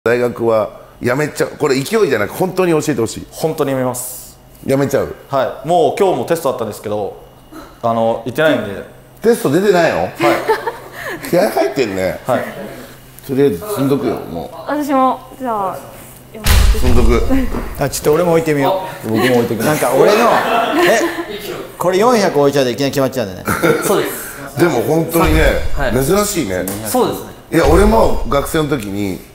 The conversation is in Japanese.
大学はやめちゃう。これ勢いじゃなく本当に教えてほしい。 本当にやめます。 やめちゃう。 はい。もう今日もテストあったんですけど、行ってないんで。 テスト出てないの？はい。気合入ってんね。 はい。 とりあえず積んどくよ。もう私もじゃあ積んどく。 あ、ちょっと俺も置いてみよう。 僕も置いてく。 なんか俺のこれ400置いちゃうといきなり決まっちゃうんだね。 そうです。 でも本当にね、 はい、 珍しいね。 そうですね。 いや俺も学生の時に